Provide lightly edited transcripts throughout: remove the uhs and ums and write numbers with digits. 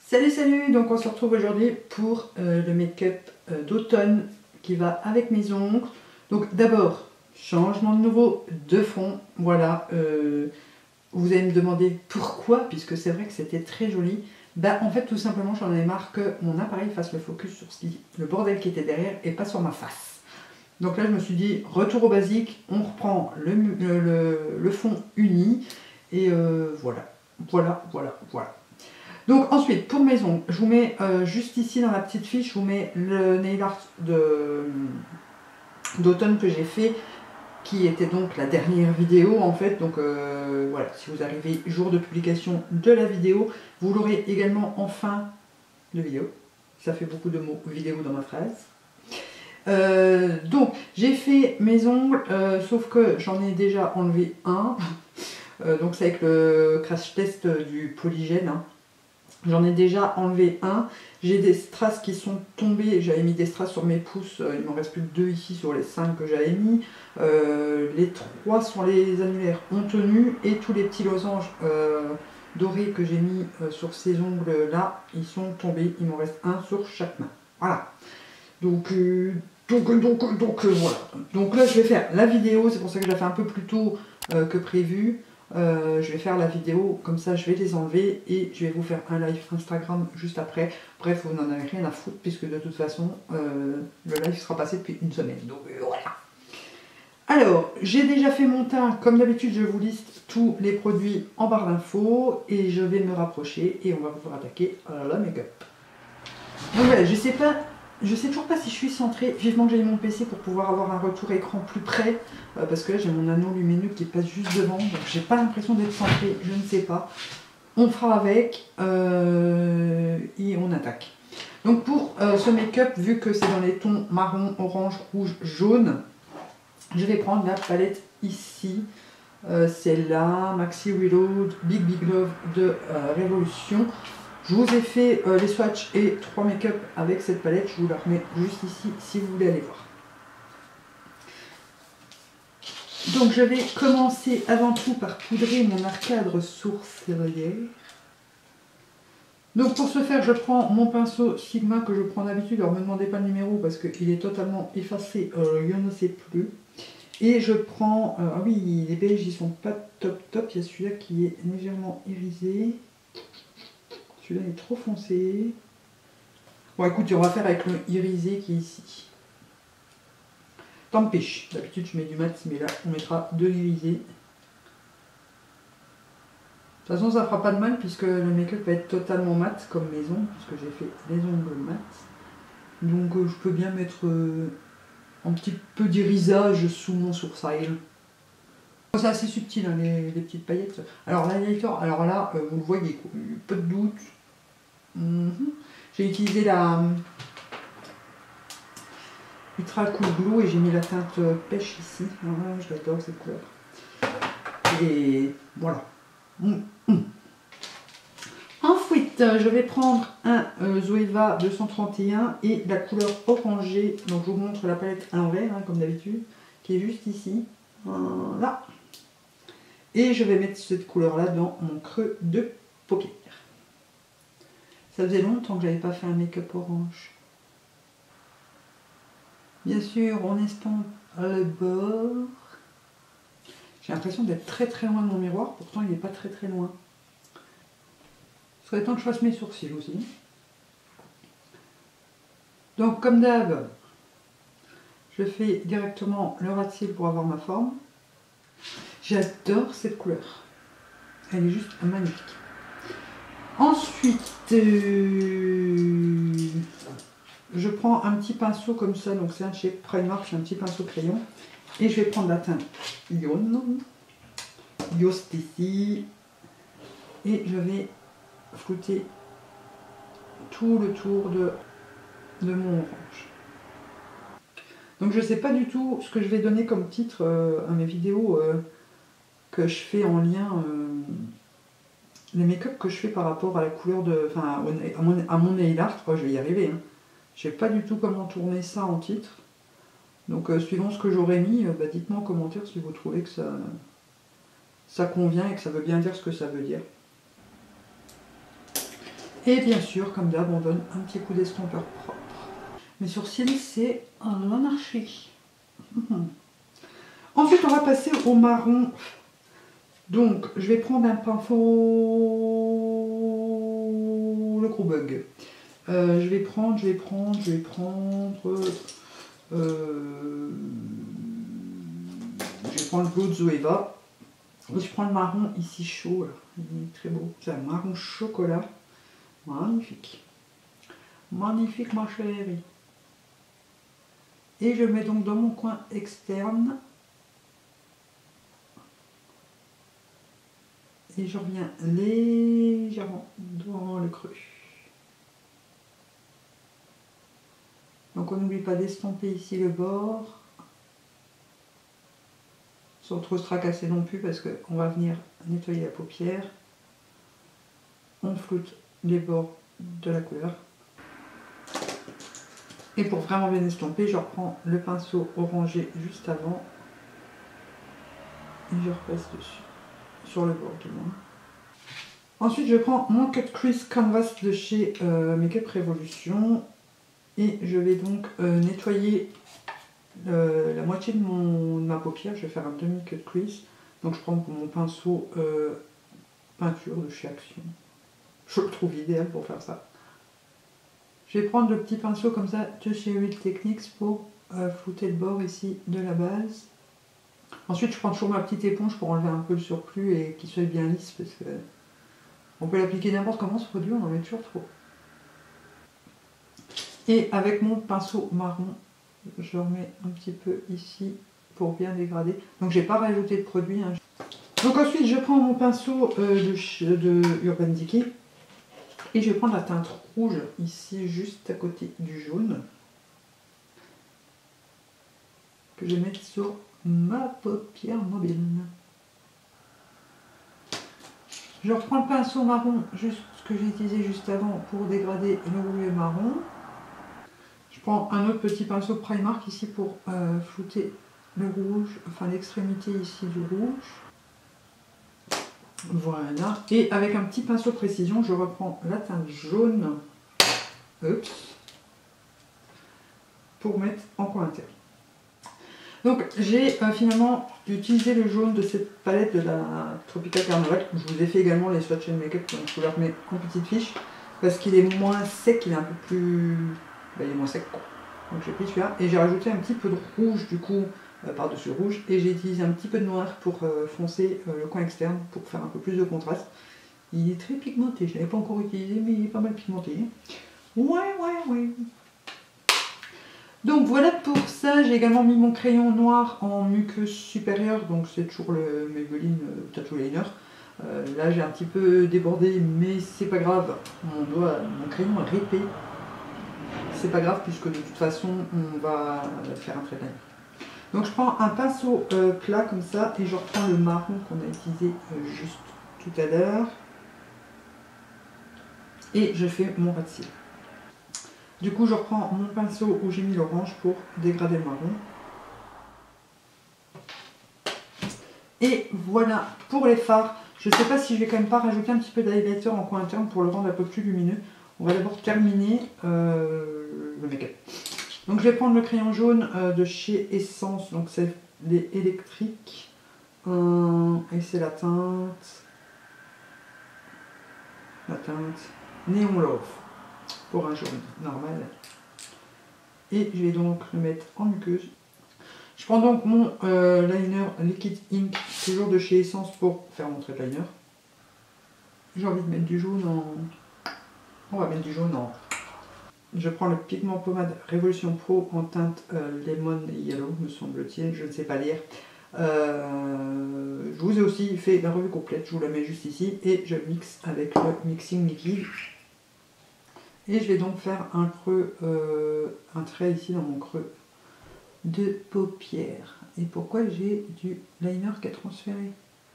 Salut salut, donc on se retrouve aujourd'hui pour le make-up d'automne qui va avec mes ongles. Donc d'abord, changement de nouveau de fond, voilà. Vous allez me demander pourquoi, puisque c'est vrai que c'était très joli. Bah en fait tout simplement j'en avais marre que mon appareil fasse le focus sur le bordel qui était derrière et pas sur ma face. Donc là je me suis dit retour au basique, on reprend le fond uni et voilà. Donc ensuite, pour mes ongles, je vous mets juste ici dans la petite fiche, je vous mets le nail art d'automne que j'ai fait, qui était donc la dernière vidéo en fait. Donc voilà, si vous arrivez jour de publication de la vidéo, vous l'aurez également en fin de vidéo. Ça fait beaucoup de mots vidéo dans ma phrase. Donc j'ai fait mes ongles, sauf que j'en ai déjà enlevé un. Donc c'est avec le crash test du polygène. Hein. J'en ai déjà enlevé un. J'ai des strass qui sont tombés. J'avais mis des strass sur mes pouces. Il m'en reste plus que 2 ici sur les 5 que j'avais mis. Les 3 sur les annulaires ont tenu. Et tous les petits losanges dorés que j'ai mis sur ces ongles là, ils sont tombés. Il m'en reste un sur chaque main. Voilà. Donc voilà. Donc là je vais faire la vidéo. C'est pour ça que je la fais un peu plus tôt que prévu. Je vais faire la vidéo, comme ça je vais les enlever et je vais vous faire un live Instagram juste après. Bref, vous n'en avez rien à foutre puisque de toute façon le live sera passé depuis une semaine. Donc voilà. Alors, j'ai déjà fait mon teint. Comme d'habitude, je vous liste tous les produits en barre d'infos et je vais me rapprocher et on va pouvoir attaquer la make-up. Donc voilà, je sais toujours pas si je suis centrée. Vivement que j'aille mon PC pour pouvoir avoir un retour écran plus près. Parce que là j'ai mon anneau lumineux qui passe juste devant. Donc j'ai pas l'impression d'être centrée. Je ne sais pas. On fera avec. Et on attaque. Donc pour ce make-up, vu que c'est dans les tons marron, orange, rouge, jaune, je vais prendre la palette ici. Celle-là, Maxi Reload Big Love de Révolution. Je vous ai fait les swatchs et 3 make-up avec cette palette. Je vous la remets juste ici si vous voulez aller voir. Donc je vais commencer avant tout par poudrer mon arcade sourcilière. Donc pour ce faire, je prends mon pinceau Sigma que je prends d'habitude. Alors ne me demandez pas le numéro parce qu'il est totalement effacé, je ne sais plus. Et je prends, ah oui, les beiges ils sont pas top. Il y a celui-là qui est légèrement irisé. Celui-là est trop foncé. Bon écoute, on va faire avec le irisé qui est ici. Tant pis, d'habitude je mets du mat, mais là on mettra de l'irisé. De toute façon ça fera pas de mal puisque le make-up va être totalement mat comme mes ongles, puisque j'ai fait les ongles mat. Donc je peux bien mettre un petit peu d'irisage sous mon sourcil. C'est assez subtil hein, les petites paillettes. Alors l'highlighter, alors là vous le voyez, peu de doute. J'ai utilisé la Ultra Cool Glow et j'ai mis la teinte pêche ici. Ah, je l'adore cette couleur. Et voilà. Ensuite, je vais prendre un Zoeva 231 et la couleur orangée. Donc je vous montre la palette à l'envers, hein, comme d'habitude, qui est juste ici. Voilà. Et je vais mettre cette couleur-là dans mon creux de paupière. Ça faisait longtemps que j'avais pas fait un make-up orange. Bien sûr, on estompe le bord. J'ai l'impression d'être très loin de mon miroir, pourtant il n'est pas très loin. Il serait temps que je fasse mes sourcils aussi. Donc comme d'hab, je fais directement le ras de cils pour avoir ma forme. J'adore cette couleur. Elle est juste magnifique. Ensuite, je prends un petit pinceau comme ça, donc c'est un chez Primark, c'est un petit pinceau crayon. Et je vais prendre la teinte Yoast ici. Et je vais flouter tout le tour de mon orange. Donc je ne sais pas du tout ce que je vais donner comme titre à mes vidéos que je fais en lien... les make-up que je fais par rapport à la couleur de... Enfin, à mon nail art, je vais y arriver. Hein. Je ne sais pas du tout comment tourner ça en titre. Donc, suivant ce que j'aurais mis, dites-moi en commentaire si vous trouvez que ça convient et que ça veut bien dire ce que ça veut dire. Et bien sûr, comme d'hab, on donne un petit coup d'estompeur propre. Mes sourcils, c'est l'anarchie. Ensuite, on va passer au marron. Donc, je vais prendre un pinceau, le gros bug. Je vais prendre l'eau de Zoeva. Et je prends le marron ici chaud, là. Il est très beau. C'est un marron chocolat. Magnifique. Magnifique, ma chérie. Et je le mets donc dans mon coin externe. Et je reviens légèrement dans le creux. Donc on n'oublie pas d'estomper ici le bord. Sans trop se tracasser non plus parce qu'on va venir nettoyer la paupière. On floute les bords de la couleur. Et pour vraiment bien estomper, je reprends le pinceau orangé juste avant. Et je repasse dessus. Sur le bord du moins. Ensuite, je prends mon Cut Crease Canvas de chez Make-up Revolution. Et je vais donc nettoyer la moitié de ma paupière. Je vais faire un demi-cut crease. Donc je prends mon pinceau peinture de chez Action. Je le trouve idéal pour faire ça. Je vais prendre le petit pinceau comme ça de chez Real Techniques pour flouter le bord ici de la base. Ensuite, je prends toujours ma petite éponge pour enlever un peu le surplus et qu'il soit bien lisse parce que on peut l'appliquer n'importe comment ce produit, on en met toujours trop. Et avec mon pinceau marron, je remets un petit peu ici pour bien dégrader. Donc j'ai pas rajouté de produit. Hein. Donc ensuite je prends mon pinceau de Urban Decay et je vais prendre la teinte rouge ici juste à côté du jaune que je vais mettre sur ma paupière mobile. Je reprends le pinceau marron, juste ce que j'ai utilisé juste avant pour dégrader le rouge marron. Je prends un autre petit pinceau Primark ici pour flouter le rouge, enfin l'extrémité ici du rouge. Voilà. Et avec un petit pinceau précision, je reprends la teinte jaune. Oups. Pour mettre en coin interne. Donc j'ai finalement utilisé le jaune de cette palette de la Tropical Carnaval. Je vous ai fait également les swatchs make-up, donc je vous leur mets en petite fiche. Parce qu'il est moins sec, il est un peu plus... Ben, il est moins sec quoi. Donc j'ai pris celui-là et j'ai rajouté un petit peu de rouge du coup par-dessus le rouge. Et j'ai utilisé un petit peu de noir pour foncer le coin externe pour faire un peu plus de contraste. Il est très pigmenté, je ne l'avais pas encore utilisé mais il est pas mal pigmenté. Ouais. Donc voilà pour ça, j'ai également mis mon crayon noir en muqueuse supérieure, donc c'est toujours le Maybelline Tattoo Liner. Là j'ai un petit peu débordé, mais c'est pas grave, mon crayon est répé. C'est pas grave puisque de toute façon on va faire un trait de liner. Donc je prends un pinceau plat comme ça et je reprends le marron qu'on a utilisé juste tout à l'heure. Et je fais mon ras de cils. Du coup, je reprends mon pinceau où j'ai mis l'orange pour dégrader le marron. Et voilà pour les fards. Je ne sais pas si je vais quand même pas rajouter un petit peu d'highlighter en coin interne pour le rendre un peu plus lumineux. On va d'abord terminer le make-up. Donc je vais prendre le crayon jaune de chez Essence. Donc c'est les électriques. Et c'est la teinte Neon Love. Pour un jaune normal. Et je vais donc le mettre en muqueuse. Je prends donc mon liner Liquid Ink, toujours de chez Essence pour faire mon trait de liner. J'ai envie de mettre du jaune en... On va mettre du jaune en... Je prends le pigment pommade Révolution Pro en teinte Lemon Yellow, me semble-t-il, je ne sais pas lire. Je vous ai aussi fait la revue complète, je vous la mets juste ici. Et je mixe avec le mixing liquide. Et je vais donc faire un creux, un trait ici dans mon creux de paupière. Et pourquoi j'ai du liner qui a transféré?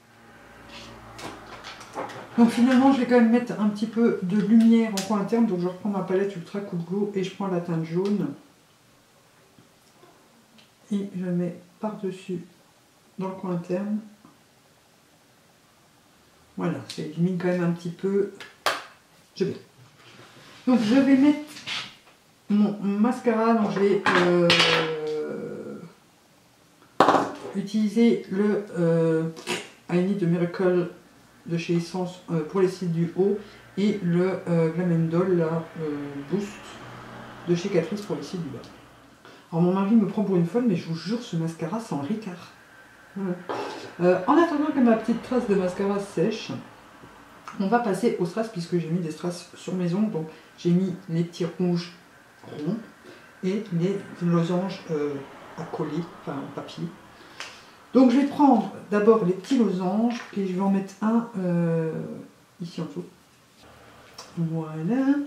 Donc finalement, je vais quand même mettre un petit peu de lumière en coin interne. Donc je reprends ma palette Ultra Cool Glow et je prends la teinte jaune. Et je mets par-dessus dans le coin interne. Voilà, ça illumine quand même un petit peu. C'est bien. Donc je vais mettre mon mascara, donc je vais utiliser le I Need a Miracle de chez Essence pour les cils du haut et le Glam Doll la Boost de chez Catrice pour les cils du bas. Alors mon mari me prend pour une folle, mais je vous jure, ce mascara sent Ricard. Voilà. En attendant que ma petite trace de mascara sèche, on va passer au strass puisque j'ai mis des strass sur mes ongles. Donc j'ai mis les petits rouges ronds et les losanges à coller, enfin en papier. Donc je vais prendre d'abord les petits losanges et je vais en mettre un ici en dessous. Voilà.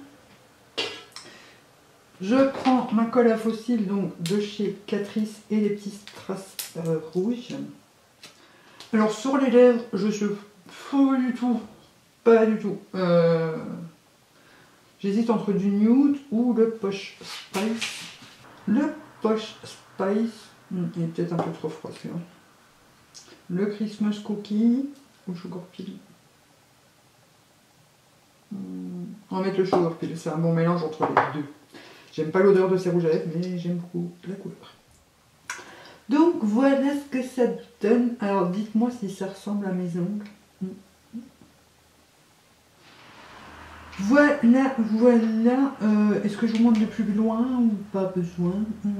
Je prends ma colle à faux cils donc de chez Catrice et les petits strass rouges. Alors sur les lèvres, je suis pas du tout. J'hésite entre du nude ou le Posh Spice. Le Posh Spice, il est peut-être un peu trop froid celui-là. Le Christmas Cookie ou Sugar Peel. On va mettre le Sugar Peel, c'est un bon mélange entre les deux. J'aime pas l'odeur de ces rouges à lèvres, mais j'aime beaucoup la couleur. Donc voilà ce que ça donne. Alors dites-moi si ça ressemble à mes ongles. Voilà. Est-ce que je vous montre de plus loin ou pas besoin?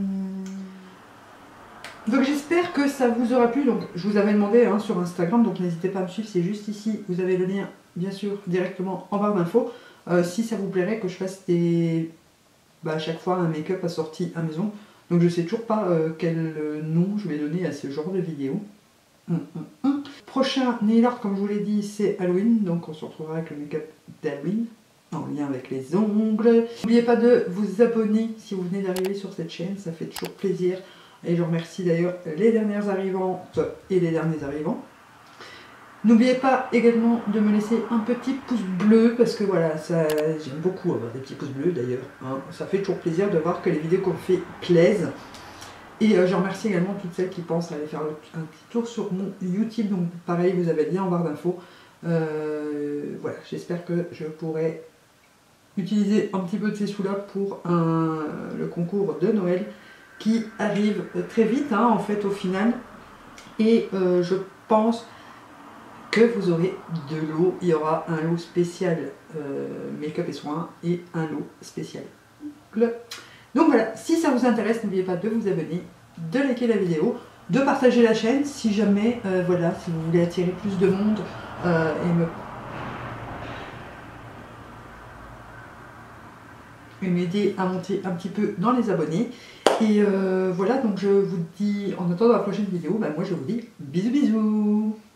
Donc j'espère que ça vous aura plu. Donc je vous avais demandé sur Instagram, donc n'hésitez pas à me suivre, c'est juste ici. Vous avez le lien, bien sûr, directement en barre d'infos. Si ça vous plairait que je fasse à chaque fois un make-up assorti à maison. Donc je sais toujours pas quel nom je vais donner à ce genre de vidéo. Prochain nail art, comme je vous l'ai dit, c'est Halloween. Donc on se retrouvera avec le make-up d'Halloween en lien avec les ongles. N'oubliez pas de vous abonner si vous venez d'arriver sur cette chaîne, ça fait toujours plaisir. Et je remercie d'ailleurs les dernières arrivantes et les derniers arrivants. N'oubliez pas également de me laisser un petit pouce bleu parce que voilà, j'aime beaucoup avoir des petits pouces bleus d'ailleurs. Ça fait toujours plaisir de voir que les vidéos qu'on fait plaisent. Et je remercie également toutes celles qui pensent à aller faire un petit tour sur mon YouTube. Donc pareil, vous avez le lien en barre d'infos. Voilà, j'espère que je pourrai utiliser un petit peu de ces sous-là pour le concours de Noël qui arrive très vite en fait au final. Et je pense que vous aurez de l'eau. Il y aura un lot spécial make-up et soins et un lot spécial. Donc voilà, si ça vous intéresse, n'oubliez pas de vous abonner, de liker la vidéo, de partager la chaîne si jamais, voilà, si vous voulez attirer plus de monde et m'aider à monter un petit peu dans les abonnés. Et voilà, donc je vous dis, en attendant la prochaine vidéo, moi je vous dis bisous bisous.